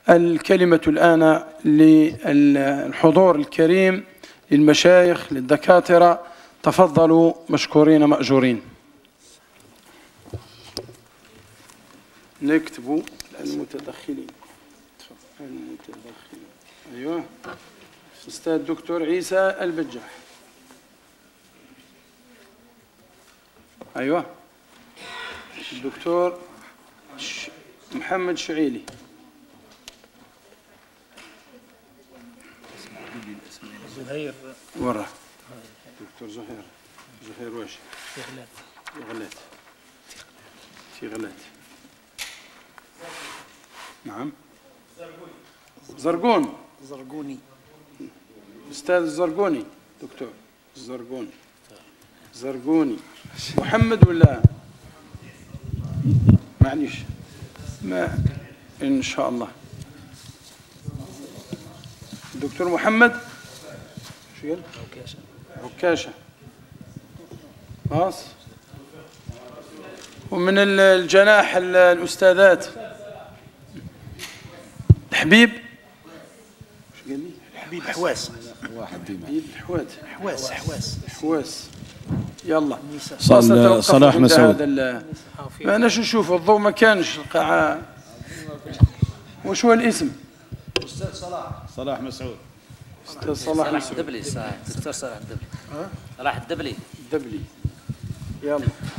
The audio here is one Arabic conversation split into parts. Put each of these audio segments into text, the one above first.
الكلمة الآن للحضور الكريم، للمشايخ، للدكاترة. تفضلوا مشكورين مأجورين. نكتبوا المتدخلين. أيوة، أستاذ الدكتور عيسى البجاح. أيوة، الدكتور محمد شعيلي. زهير ورا دكتور زهير واش غلات. نعم، زرقوني. أستاذ الزرقوني، دكتور زرقوني. محمد ولا معليش ما إن شاء الله. دكتور محمد شو قال؟ عكاشة. خلاص. ومن الجناح الأستاذات حبيب. شو قال لي؟ حبيب حواس. حواس. يلا. صلاح مسعود. ما أنا شو نشوف الضوء ما كانش القاعة. وش هو الاسم؟ أستاذ صلاح مسعود. أستاذ صلاح الدبلي. دكتور صلاح الدبلي. صلاح الدبلي. يلا.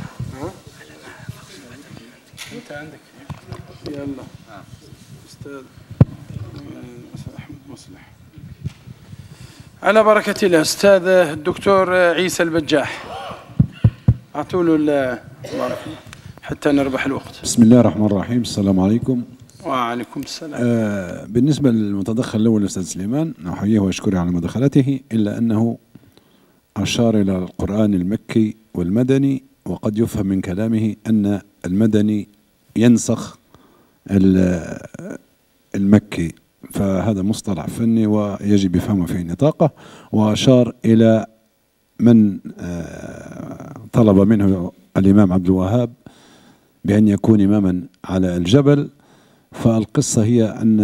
أنت عندك. يلا. أستاذ أحمد مصلح. على بركة الله. أستاذ الدكتور عيسى البجاح، أعطوا له حتى نربح الوقت. بسم الله الرحمن الرحيم. السلام عليكم. وعليكم السلام. بالنسبة للمتدخل الأول الأستاذ سليمان، نحييه وأشكره على مداخلته، إلا أنه أشار إلى القرآن المكي والمدني، وقد يفهم من كلامه أن المدني ينسخ المكي، فهذا مصطلح فني ويجب فهمه في نطاقه. وأشار إلى من طلب منه الإمام عبد الوهاب بأن يكون إماما على الجبل. فالقصة هي أن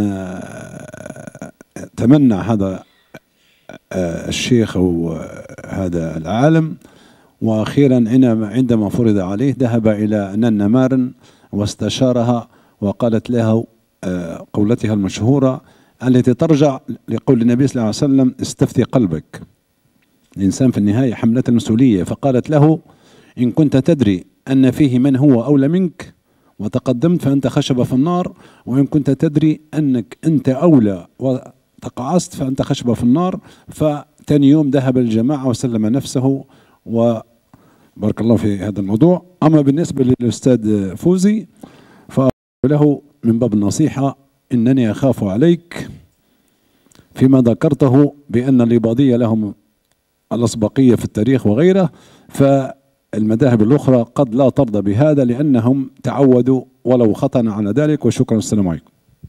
تمنع هذا الشيخ أو هذا العالم، وأخيرا عندما فرض عليه ذهب إلى نن مارن واستشارها، وقالت له قولتها المشهورة التي ترجع لقول النبي صلى الله عليه وسلم: استفتي قلبك. الإنسان في النهاية حملة المسؤولية. فقالت له: إن كنت تدري أن فيه من هو أولى منك وتقدمت فأنت خشبة في النار، وإن كنت تدري أنك أنت أولى وتقاعست فأنت خشبة في النار. فتاني يوم ذهب الجماعة وسلم نفسه، وبارك الله في هذا الموضوع. أما بالنسبة للأستاذ فوزي فأقول له من باب النصيحة: إنني أخاف عليك فيما ذكرته بأن الإباضية لهم الأسبقية في التاريخ وغيره، فالمذاهب الأخرى قد لا ترضى بهذا لأنهم تعودوا ولو خطأ على ذلك. وشكرا. السلام عليكم.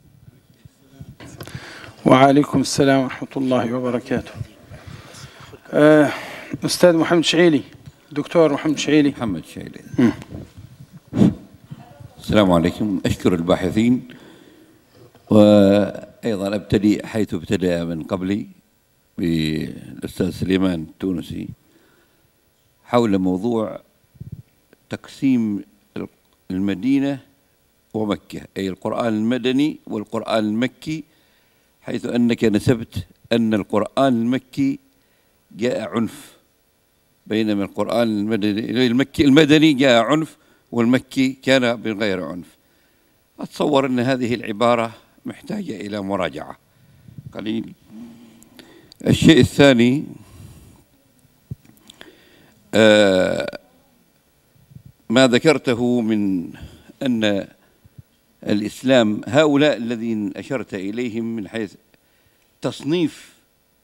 وعليكم السلام ورحمة الله وبركاته. أستاذ محمد شعيلي، دكتور محمد شعيلي. السلام عليكم. أشكر الباحثين، وأيضا أبتدي حيث ابتدأ من قبلي بالأستاذ سليمان التونسي حول موضوع تقسيم المدينة ومكة، أي القرآن المدني والقرآن المكي، حيث أنك نسبت أن القرآن المكي جاء عنف، بينما القرآن المدني جاء عنف والمكي كان بغير عنف. أتصور أن هذه العبارة محتاجة إلى مراجعة قليل. الشيء الثاني، ما ذكرته من أن الإسلام، هؤلاء الذين أشرت إليهم من حيث تصنيف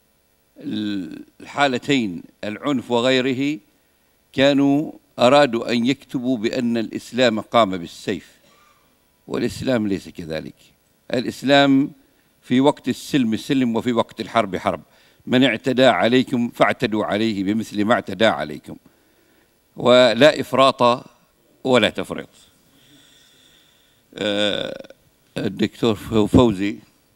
الحالتين العنف وغيره، كانوا أرادوا أن يكتبوا بأن الإسلام قام بالسيف، والإسلام ليس كذلك. الإسلام في وقت السلم سلم وفي وقت الحرب حرب. من اعتدى عليكم فاعتدوا عليه بمثل ما اعتدى عليكم، ولا إفراط ولا تفريط. الدكتور فوزي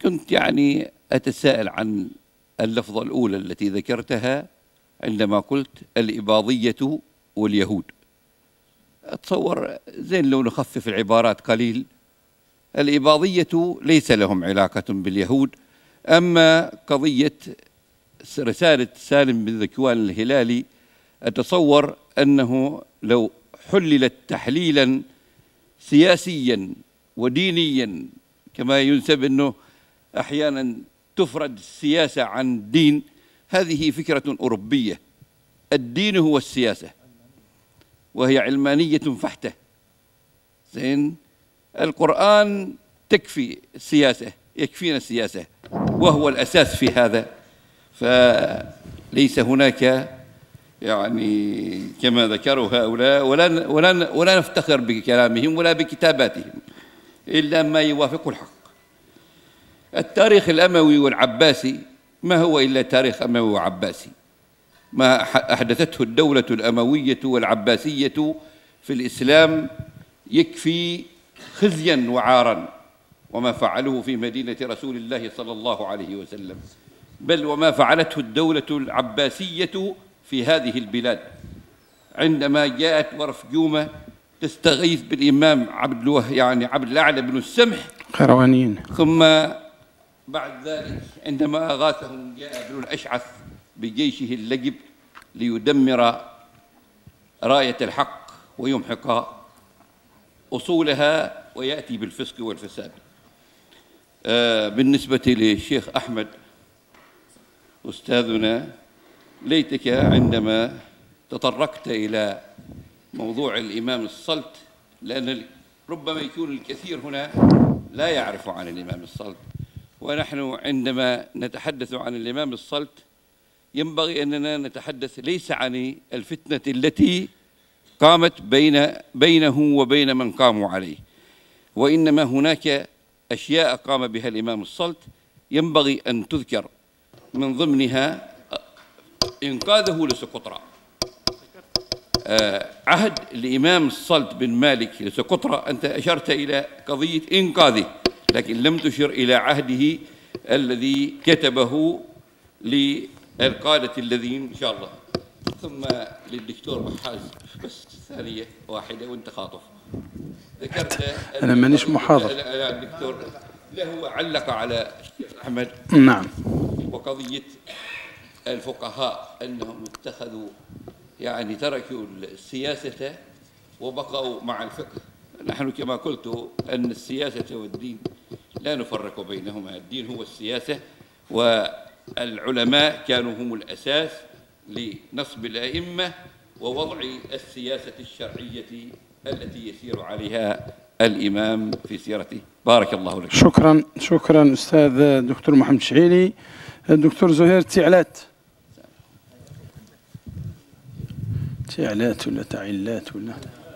كنت يعني أتساءل عن اللفظة الأولى التي ذكرتها عندما قلت الإباضية واليهود. أتصور زين لو نخفف العبارات قليل. الإباضية ليس لهم علاقة باليهود، أما قضية رسالة سالم بن ذكوان الهلالي أتصور أنه لو حللت تحليلا سياسيا ودينيا، كما ينسب أنه أحيانا تفرد السياسة عن الدين، هذه فكرة أوروبية. الدين هو السياسة وهي علمانية فحتة. زين، القرآن تكفي السياسة، يكفينا السياسة وهو الأساس في هذا. فليس هناك يعني كما ذكروا هؤلاء، ولا نفتخر بكلامهم ولا بكتاباتهم إلا ما يوافق الحق. التاريخ الأموي والعباسي ما هو إلا تاريخ أموي وعباسي. ما أحدثته الدولة الأموية والعباسية في الإسلام يكفي خزيا وعارا، وما فعلوه في مدينة رسول الله صلى الله عليه وسلم، بل وما فعلته الدولة العباسية في هذه البلاد عندما جاءت ورفجومة تستغيث بالإمام عبد الأعلى بن السمح قروانيين، ثم بعد ذلك عندما أغاثهم جاء ابن الأشعث بجيشه اللجب ليدمر راية الحق ويمحق أصولها ويأتي بالفسق والفساد. بالنسبة للشيخ أحمد أستاذنا، ليتك عندما تطرقت إلى موضوع الإمام الصلت، لأن ربما يكون الكثير هنا لا يعرف عن الإمام الصلت، ونحن عندما نتحدث عن الإمام الصلت ينبغي أننا نتحدث ليس عن الفتنة التي قامت بينه وبين من قاموا عليه، وإنما هناك أشياء قام بها الإمام الصلت ينبغي أن تذكر، من ضمنها إنقاذه لسقطرى. عهد الإمام الصلت بن مالك لسقطرى، أنت أشرت إلى قضية إنقاذه لكن لم تشر إلى عهده الذي كتبه للقادة الذين إن شاء الله. ثم للدكتور بحاز بس ثانية واحدة وأنت خاطف، ذكرت أنا مانيش محاضر. الدكتور له علق على الشيخ أحمد، نعم، وقضية الفقهاء أنهم اتخذوا يعني تركوا السياسة وبقوا مع الفقه. نحن كما قلت أن السياسة والدين لا نفرق بينهما، الدين هو السياسة، والعلماء كانوا هم الأساس لنصب الأئمة ووضع السياسة الشرعية التي يسير عليها الإمام في سيرته. بارك الله لك. شكرا أستاذ الدكتور محمد شعيلي. الدكتور زهير تعلات ولا تعلات ولا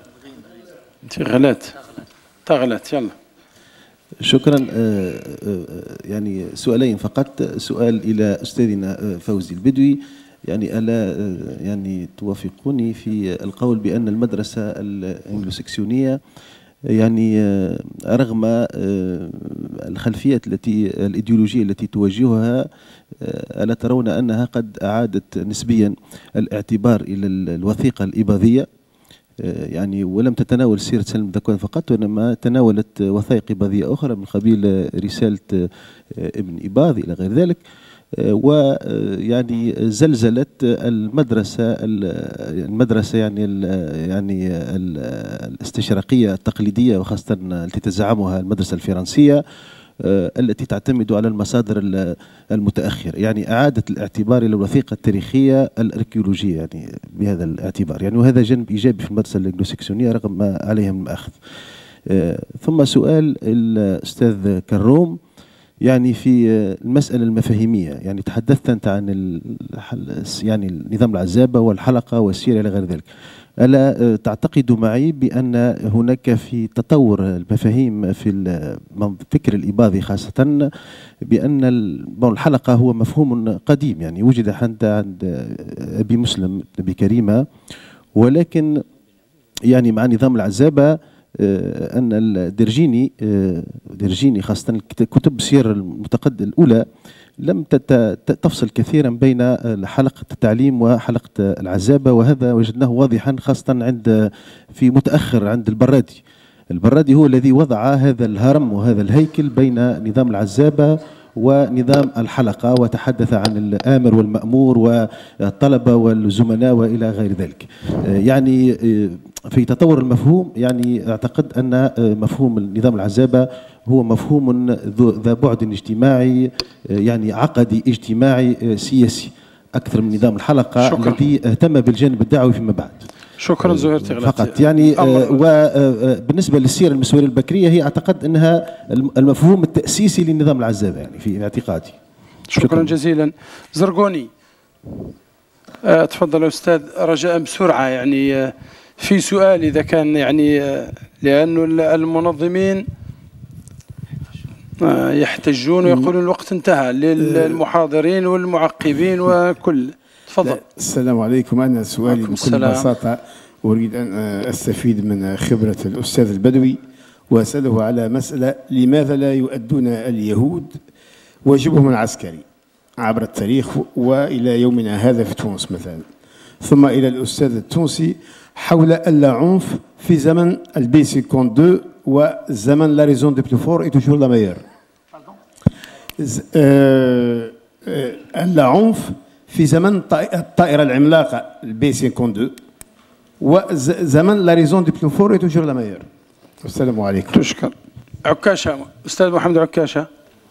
تغلات يلا. شكرا. يعني سؤالين فقط. سؤال إلى أستاذنا فوزي البدوي، يعني ألا يعني توافقوني في القول بأن المدرسة الأنجلوسكسيونية يعني رغم الخلفيات الإيديولوجية التي تواجهها، ألا ترون أنها قد أعادت نسبيا الاعتبار إلى الوثيقة الإباضية، يعني ولم تتناول سيرة سالم ذكوان فقط، وإنما تناولت وثائق إباضية أخرى من قبيل رسالة ابن إباضي إلى غير ذلك، ويعني زلزلت المدرسة يعني الاستشراقية التقليدية، وخاصة التي تزعمها المدرسة الفرنسية التي تعتمد على المصادر المتأخرة، يعني أعادت الاعتبار إلى الوثيقة التاريخية الأركيولوجية يعني بهذا الاعتبار، يعني وهذا جانب إيجابي في المدرسة الأنجلوسكسيونية رغم ما عليها من الأخذ. ثم سؤال الأستاذ كروم، يعني في المسألة المفاهيمية، يعني تحدثت أنت عن يعني النظام العزابة والحلقة والسيرة إلى غير ذلك، ألا تعتقد معي بأن هناك في تطور المفاهيم في الفكر الإباضي خاصة، بأن الحلقة هو مفهوم قديم، يعني وجد عند أبي مسلم أبي كريمة، ولكن يعني مع نظام العزابة أن الدرجيني خاصة كتب السير المتقدمة الأولى لم تفصل كثيرا بين حلقة التعليم وحلقة العزابة، وهذا وجدناه واضحا خاصة في متأخر عند البرادي. البرادي هو الذي وضع هذا الهرم وهذا الهيكل بين نظام العزابة ونظام الحلقة، وتحدث عن الآمر والمأمور والطلبة والزمناء وإلى غير ذلك. يعني في تطور المفهوم، يعني أعتقد أن مفهوم النظام العزابة هو مفهوم ذا بعد اجتماعي، يعني عقدي اجتماعي سياسي أكثر من نظام الحلقة الذي اهتم بالجانب الدعوي فيما بعد. شكرا زهير تغلط فقط يعني. وبالنسبة للسيرة المسورية البكرية هي أعتقد أنها المفهوم التأسيسي للنظام العزابة يعني في اعتقادي. شكرا جزيلا. زرقوني تفضل أستاذ، رجاء بسرعة يعني في سؤال إذا كان يعني، لأن المنظمين يحتجون ويقولون الوقت انتهى للمحاضرين والمعقبين وكل. تفضل. السلام عليكم. أنا سؤالي بكل بساطة أريد أن أستفيد من خبرة الأستاذ البدوي وأسأله على مسألة: لماذا لا يؤدون اليهود واجبهم العسكري عبر التاريخ وإلى يومنا هذا في تونس مثلا؟ ثم إلى الأستاذ التونسي حول العنف في زمن البي 52 وزمن لا ريزون دو بلو فور اي توجور لا ميور. العنف في زمن الطائرة العملاقة البي 52 وزمن لا ريزون دو بلو فور اي توجور لا ميور. السلام عليكم. تشكر. عكاشة، أستاذ محمد عكاشة.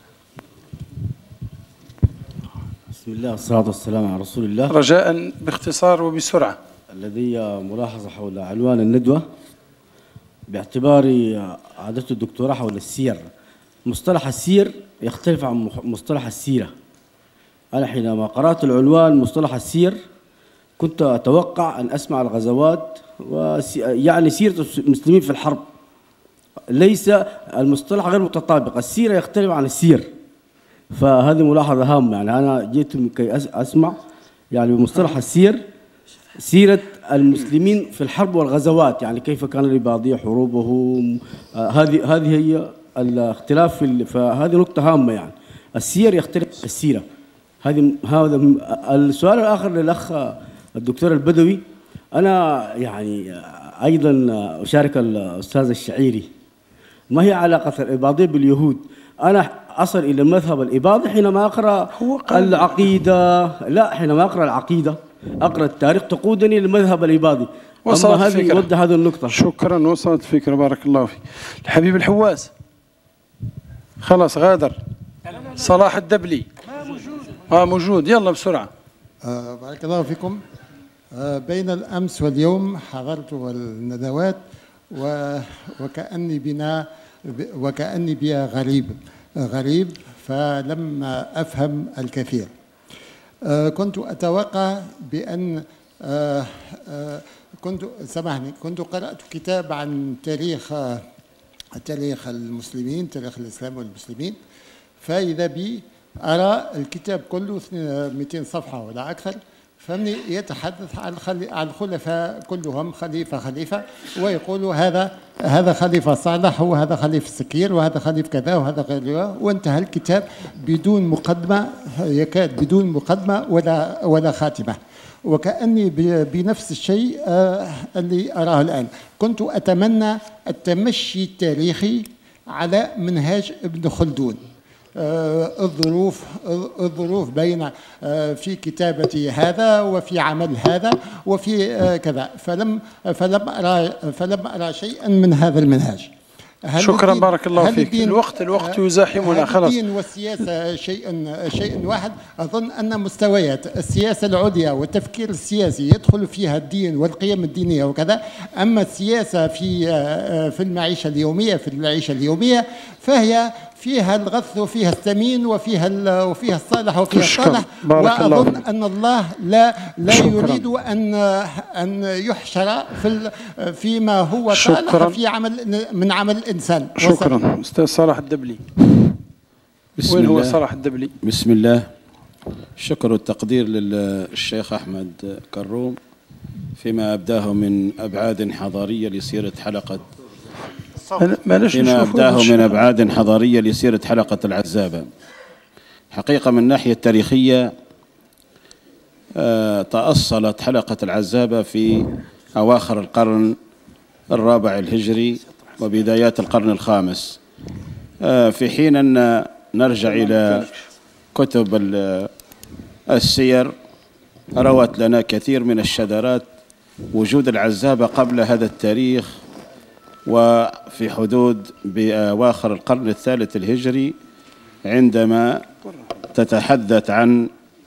بسم الله والصلاة والسلام على رسول الله. رجاء باختصار وبسرعة. لدي ملاحظة حول عنوان الندوة باعتباري عادة الدكتوراه حول السير. مصطلح السير يختلف عن مصطلح السيرة. أنا حينما قرأت العنوان مصطلح السير كنت أتوقع أن أسمع الغزوات يعني سيرة المسلمين في الحرب، ليس المصطلح غير متطابق. السيرة يختلف عن السير، فهذه ملاحظة هامة. يعني أنا جئت كي أسمع يعني بمصطلح السير سيرة المسلمين في الحرب والغزوات، يعني كيف كان لبعضهم حروبهم. هذه هي الاختلاف فهذه نقطة هامة. يعني السير يختلف السيرة. هذا السؤال الآخر للأخ الدكتور البدوي. أنا يعني أيضا أشارك الأستاذ الشعيري. ما هي علاقة الإباضية باليهود؟ أنا أصل إلى المذهب الإباضي حينما أقرأ العقيدة. لا، حينما أقرأ العقيدة أقرأ التاريخ تقودني للمذهب الإباضي. وصلت الفكرة. وضح هذه النقطة. شكرا، وصلت الفكرة. بارك الله فيك. الحبيب الحواس خلاص غادر. صلاح الدبلي موجود. يلا بسرعة. بارك الله فيكم. بين الأمس واليوم حضرت الندوات وكأني بها غريب فلم أفهم الكثير. كنت أتوقع بأن كنت قرأت كتاب عن تاريخ المسلمين، تاريخ الإسلام والمسلمين، فإذا بي أرى الكتاب كله 200 صفحة ولا أكثر، فمن يتحدث عن الخلفاء كلهم خليفة ويقولوا هذا خليفة صالح وهذا خليفة سكير وهذا خليفة كذا وهذا غيره، وانتهى الكتاب بدون مقدمة، يكاد بدون مقدمة ولا خاتمة. وكأني بنفس الشيء اللي أراه الآن. كنت أتمنى التمشي التاريخي على منهاج ابن خلدون. الظروف بين في كتابة هذا وفي عمل هذا وفي كذا، فلم أرى شيئا من هذا المنهاج. شكرا، بارك الله فيك. الوقت يزاحمنا خلاص. الدين والسياسة شيء واحد. أظن أن مستويات السياسة العليا والتفكير السياسي يدخل فيها الدين والقيم الدينية وكذا، أما السياسة في المعيشة اليومية فهي فيها الغث وفيها الثمين وفيها الصالح وفيها الصالح. وأظن أن الله لا يريد أن يحشر فيما هو صالح في من عمل الإنسان. شكرا. أستاذ صلاح الدبلي. وين هو صلاح الدبلي؟ بسم الله. الشكر والتقدير للشيخ أحمد كروم فيما أبداه من أبعاد حضارية لسيرة حلقة فيما أبداه من أبعاد حضارية لسيرة حلقة العزابة. حقيقة من الناحية التاريخية تأصلت حلقة العزابة في أواخر القرن الرابع الهجري وبدايات القرن الخامس، في حين أن نرجع إلى كتب السير روت لنا كثير من الشذرات وجود العزابة قبل هذا التاريخ، وفي حدود بأواخر القرن الثالث الهجري عندما تتحدث عن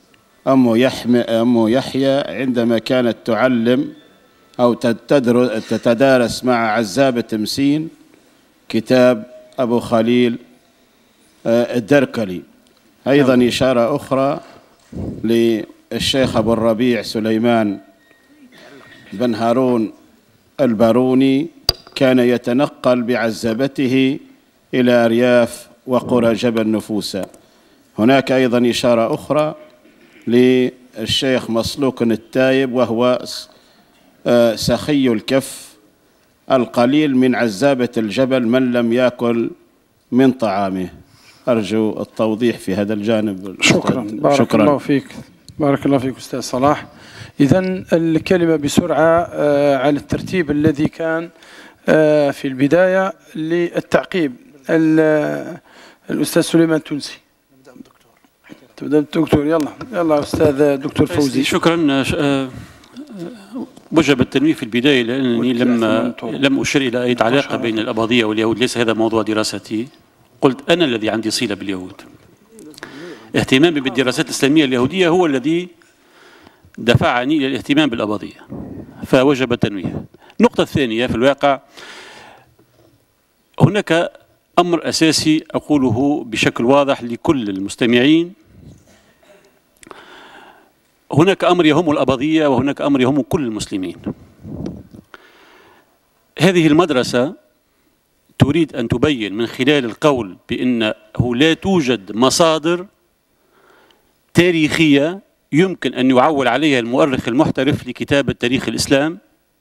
أم يحيى عندما كانت تعلم أو تتدارس مع عزابة تمسين كتاب أبو خليل الدركلي. أيضا إشارة أخرى للشيخ أبو الربيع سليمان بن هارون الباروني، كان يتنقل بعزبته إلى أرياف وقرى جبل نفوسة. هناك أيضا إشارة أخرى للشيخ مصلوك التايب، وهو سخي الكف القليل من عزابة الجبل من لم يأكل من طعامه. أرجو التوضيح في هذا الجانب. شكرا. بارك الله فيك. بارك الله فيك أستاذ صلاح. إذن الكلمة بسرعة على الترتيب الذي كان في البداية للتعقيب. الأستاذ سليمان تونسي. تبدأ بالدكتور. يلا أستاذ دكتور فوزي. شكرا. وجب التنويه في البداية لأنني لم أشر إلى أي علاقة بين الأباضية واليهود، ليس هذا موضوع دراستي. قلت أنا الذي عندي صلة باليهود. اهتمامي بالدراسات الإسلامية اليهودية هو الذي دفعني إلى الاهتمام بالأباضية، فوجب التنويه. النقطة الثانية، في الواقع هناك أمر أساسي أقوله بشكل واضح لكل المستمعين. هناك أمر يهم الأباضية وهناك أمر يهم كل المسلمين. هذه المدرسة تريد أن تبين من خلال القول بأنه لا توجد مصادر تاريخية يمكن أن يعول عليها المؤرخ المحترف لكتابة تاريخ الإسلام.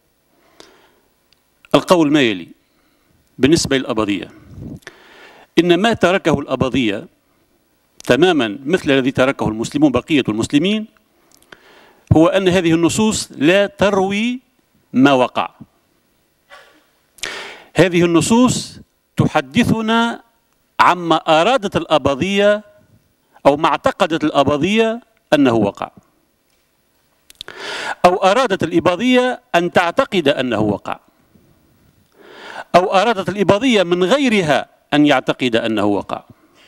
القول ما يلي بالنسبة للأباضية: إن ما تركه الأباضية تماما مثل الذي تركه المسلمون بقية المسلمين هو أن هذه النصوص لا تروي ما وقع. هذه النصوص تحدثنا عما أرادت الأباضية أو ما اعتقدت الأباضية أنه وقع، أو أرادت الإباضية أن تعتقد أنه وقع، أو أرادت الإباضية من غيرها أن يعتقد أنه وقع.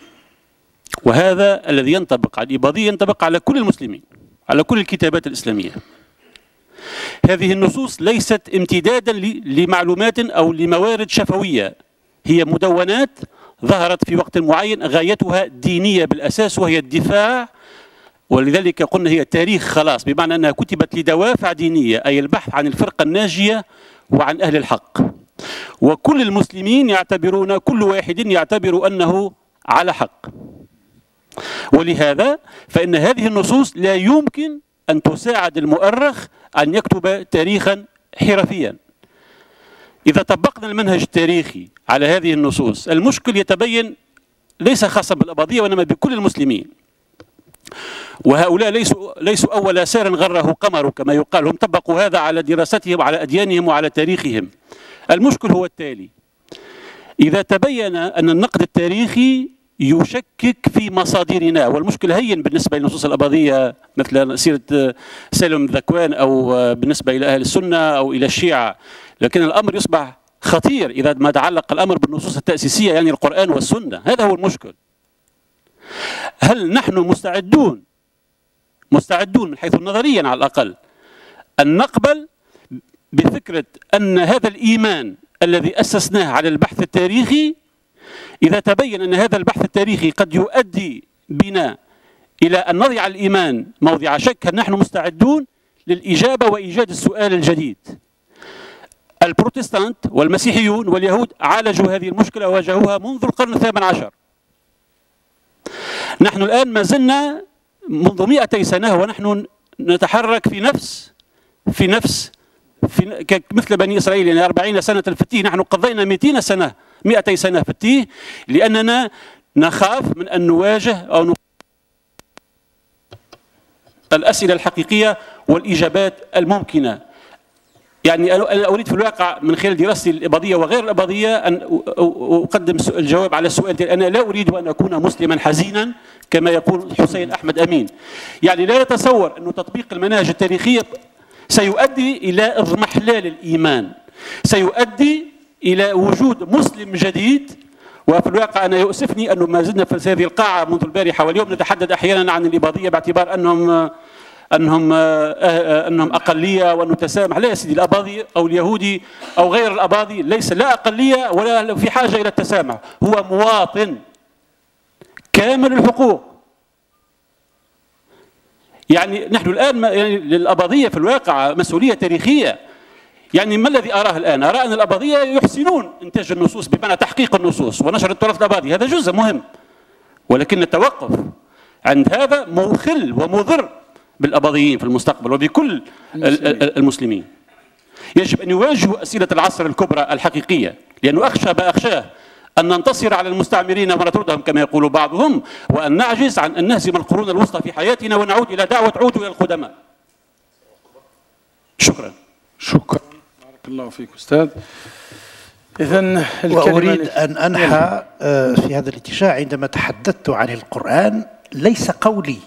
وهذا الذي ينطبق على الإباضية ينطبق على كل المسلمين، على كل الكتابات الإسلامية. هذه النصوص ليست امتدادا لمعلومات أو لموارد شفوية، هي مدونات ظهرت في وقت معين غايتها دينية بالأساس وهي الدفاع، ولذلك قلنا هي تاريخ خلاص، بمعنى أنها كتبت لدوافع دينية، أي البحث عن الفرقة الناجية وعن أهل الحق. وكل المسلمين يعتبرون، كل واحد يعتبر أنه على حق. ولهذا فإن هذه النصوص لا يمكن أن تساعد المؤرخ أن يكتب تاريخا حرفيا. إذا طبقنا المنهج التاريخي على هذه النصوص المشكل يتبين ليس خاصا بالأباضية وإنما بكل المسلمين. وهؤلاء ليسوا أول سار غره قمر كما يقال، هم طبقوا هذا على دراستهم وعلى أديانهم وعلى تاريخهم. المشكل هو التالي: إذا تبين أن النقد التاريخي يشكك في مصادرنا، والمشكل هين بالنسبة للنصوص الأباضية مثل سيرة سالم ذكوان أو بالنسبة إلى أهل السنة أو إلى الشيعة، لكن الأمر يصبح خطير إذا ما تعلق الأمر بالنصوص التأسيسية يعني القرآن والسنة. هذا هو المشكل. هل نحن مستعدون من حيث نظريا على الأقل أن نقبل بفكرة أن هذا الإيمان الذي أسسناه على البحث التاريخي إذا تبين أن هذا البحث التاريخي قد يؤدي بنا إلى أن نضع الإيمان موضع شك، هل نحن مستعدون للإجابة وإيجاد السؤال الجديد؟ البروتستانت والمسيحيون واليهود عالجوا هذه المشكلة وواجهوها منذ القرن الثامن عشر. نحن الآن ما زلنا منذ 200 سنة ونحن نتحرك في نفس مثل بني إسرائيل يعني 40 سنة في التيه، نحن قضينا 200 سنة في التيه، لأننا نخاف من أن نواجه أو الأسئلة الحقيقية والإجابات الممكنة. يعني أنا أريد في الواقع من خلال دراستي الإباضية وغير الإباضية أن أقدم الجواب على السؤال. أنا لا أريد أن أكون مسلما حزينا كما يقول حسين أحمد أمين. يعني لا يتصور أن تطبيق المناهج التاريخية سيؤدي إلى اضمحلال الإيمان، سيؤدي إلى وجود مسلم جديد. وفي الواقع أنا يؤسفني أنه ما زلنا في هذه القاعة منذ البارحة واليوم نتحدث أحيانا عن الإباضية باعتبار أنهم أقلية وأنه تسامح. لا يا سيدي، الأباضي أو اليهودي أو غير الأباضي ليس لا أقلية ولا في حاجة إلى التسامح، هو مواطن كامل الحقوق. يعني نحن الآن يعني للأباضية في الواقع مسؤولية تاريخية. يعني ما الذي أراه الآن؟ أرى أن الأباضية يحسنون إنتاج النصوص بمعنى تحقيق النصوص ونشر التراث الأباضي، هذا جزء مهم، ولكن التوقف عند هذا مخل ومضر بالأباضيين في المستقبل وبكل المسلمين. يجب أن يواجهوا أسئلة العصر الكبرى الحقيقية، لأنه أخشى ما أخشاه أن ننتصر على المستعمرين ونطردهم كما يقول بعضهم، وأن نعجز عن أن نهزم القرون الوسطى في حياتنا ونعود إلى دعوة عودوا إلى القدماء. شكرا. شكرا، بارك الله فيك أستاذ. إذن وأريد أن أنحى في هذا الاتجاه. عندما تحدثت عن القرآن ليس قولي،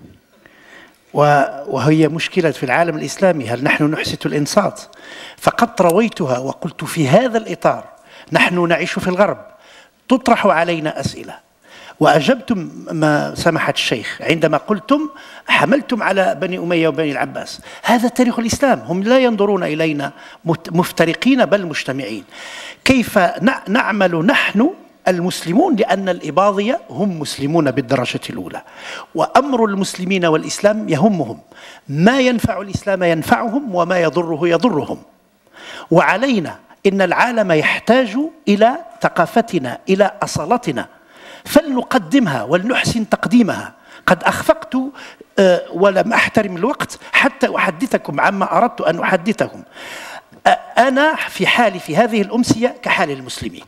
وهي مشكلة في العالم الإسلامي، هل نحن نحسن الإنصات؟ فقد رويتها وقلت في هذا الإطار نحن نعيش في الغرب، تطرح علينا أسئلة وأجبتم ما سمحت الشيخ عندما قلتم حملتم على بني أمية وبني العباس. هذا تاريخ الإسلام، هم لا ينظرون إلينا مفترقين بل مجتمعين. كيف نعمل نحن المسلمون؟ لأن الإباضية هم مسلمون بالدرجة الأولى، وأمر المسلمين والإسلام يهمهم، ما ينفع الإسلام ينفعهم وما يضره يضرهم. وعلينا، إن العالم يحتاج إلى ثقافتنا إلى أصالتنا، فلنقدمها ولنحسن تقديمها. قد أخفقت ولم أحترم الوقت حتى أحدثكم عما أردت أن أحدثكم. أنا في حالي في هذه الأمسية كحال المسلمين،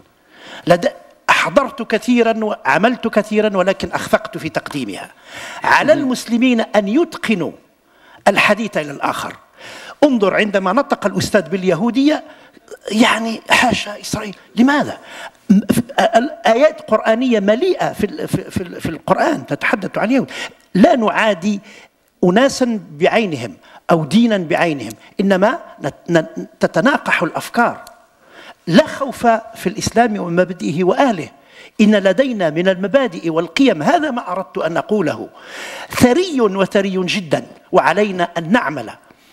أحضرت كثيرا وعملت كثيرا ولكن أخفقت في تقديمها. على المسلمين أن يتقنوا الحديث إلى الآخر. انظر عندما نطق الأستاذ باليهودية، يعني حاشا إسرائيل، لماذا؟ آيات قرآنية مليئة في القرآن تتحدث عن اليهود. لا نعادي أناسا بعينهم أو دينا بعينهم، إنما تتناقح الأفكار. لا خوف في الإسلام ومبادئه وأهله، إن لدينا من المبادئ والقيم، هذا ما أردت أن أقوله، ثري وثري جدا، وعلينا أن نعمل.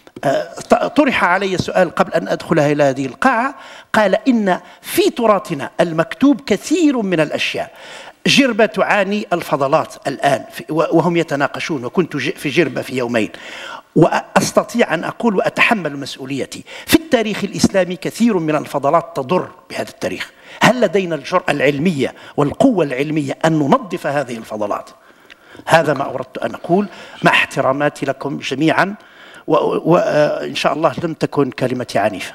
طرح علي سؤال قبل أن أدخل إلى هذه القاعة، قال إن في تراثنا المكتوب كثير من الأشياء. جربة تعاني الفضلات الآن وهم يتناقشون، وكنت في جربة في يومين، وأستطيع أن أقول وأتحمل مسؤوليتي. في التاريخ الإسلامي كثير من الفضلات تضر بهذا التاريخ. هل لدينا الجرأة العلمية والقوة العلمية أن ننظف هذه الفضلات؟ هذا ما أردت أن أقول، مع احتراماتي لكم جميعا، وإن شاء الله لم تكن كلمتي عنيفة.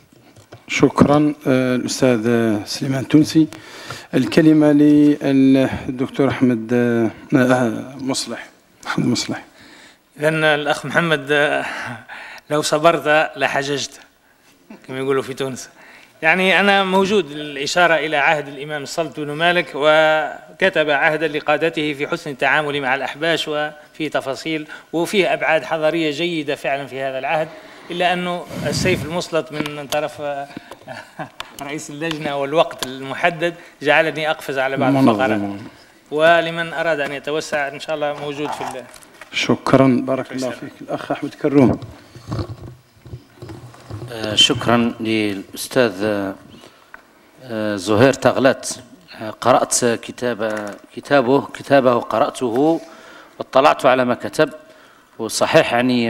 شكرا الأستاذ سليمان تونسي. الكلمة للدكتور أحمد مصلح. إذن الأخ محمد لو صبرت لحججت كما يقولوا في تونس. يعني أنا موجود الإشارة إلى عهد الإمام الصلت بن مالك، وكتب عهدا لقادته في حسن التعامل مع الأحباش وفي تفاصيل وفيه أبعاد حضارية جيدة فعلا في هذا العهد، إلا أنه السيف المسلط من طرف رئيس اللجنة والوقت المحدد جعلني أقفز على بعض الفقرات، ولمن أراد أن يتوسع إن شاء الله موجود في شكرا، بارك الله فيك. الأخ أحمد كروم. شكرا للأستاذ زهير تغلات. قرأت كتابه قرأته واطلعت على ما كتب، وصحيح يعني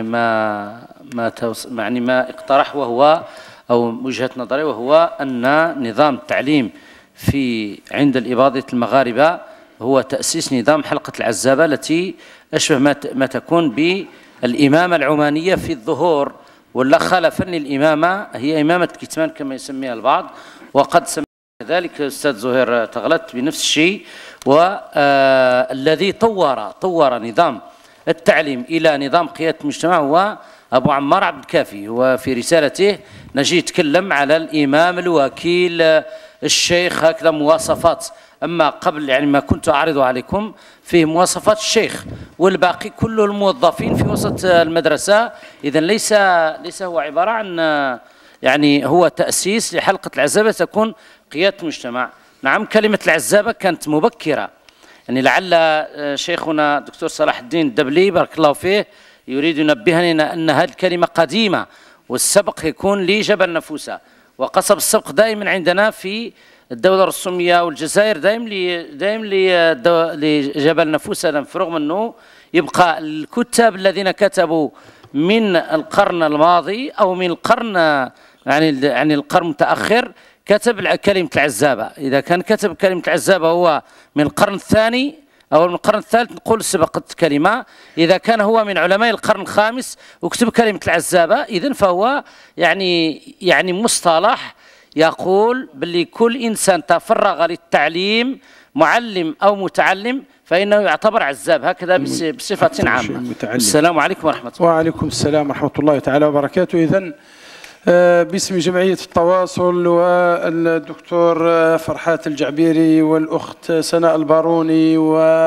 ما اقترح وهو أو وجهة نظري، وهو أن نظام التعليم عند الإباضية المغاربة هو تأسيس نظام حلقة العزابة التي أشبه ما تكون بالإمامة العمانية في الظهور ولا خلفني الإمامة هي إمامة كتمان كما يسميها البعض، وقد سمى كذلك الأستاذ زهير تغلت بنفس الشيء. والذي طور نظام التعليم إلى نظام قيادة المجتمع هو أبو عمار عبد الكافي. وفي رسالته نجي يتكلم على الإمام الوكيل الشيخ، هكذا مواصفات. أما قبل يعني ما كنت أعرض عليكم فيه مواصفات الشيخ، والباقي كل الموظفين في وسط المدرسة. إذن ليس هو عبارة عن يعني هو تأسيس لحلقة العزابة تكون قيادة المجتمع. نعم كلمة العزابة كانت مبكرة، يعني لعل شيخنا دكتور صلاح الدين الدبلي بارك الله فيه يريد ينبهنا أن هذه الكلمة قديمة، والسبق يكون لجبل نفوسة. وقصب السبق دائما عندنا في الدولة الرسومية والجزائر دائما لجبل نفوسة، رغم أنه يبقى الكتاب الذين كتبوا من القرن الماضي أو من القرن يعني القرن المتأخر كتب كلمة العزابة. إذا كان كتب كلمة العزابة هو من القرن الثاني أو من القرن الثالث نقول سبقت كلمة. إذا كان هو من علماء القرن الخامس وكتب كلمة العزابة إذن فهو يعني مصطلح يقول باللي كل إنسان تفرغ للتعليم معلم أو متعلم فإنه يعتبر عزاب، هكذا بصفة عامة. السلام عليكم ورحمة الله. وعليكم السلام ورحمة الله تعالى وبركاته. إذن باسم جمعية التواصل والدكتور فرحات الجعبيري والأخت سناء الباروني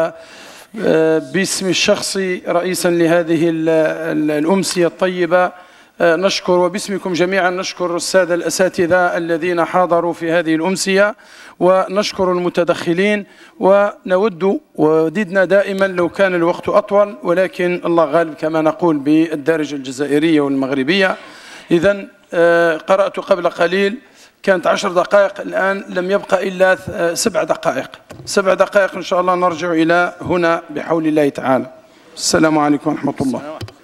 وباسم الشخصي رئيسا لهذه الأمسية الطيبة نشكر، وباسمكم جميعا نشكر السادة الأساتذة الذين حاضروا في هذه الأمسية، ونشكر المتدخلين. ونود وددنا دائما لو كان الوقت أطول، ولكن الله غالب كما نقول بالدارجة الجزائرية والمغربية. إذن قرأت قبل قليل كانت 10 دقائق، الآن لم يبقى إلا 7 دقائق. 7 دقائق إن شاء الله نرجع إلى هنا بحول الله تعالى. السلام عليكم ورحمة الله.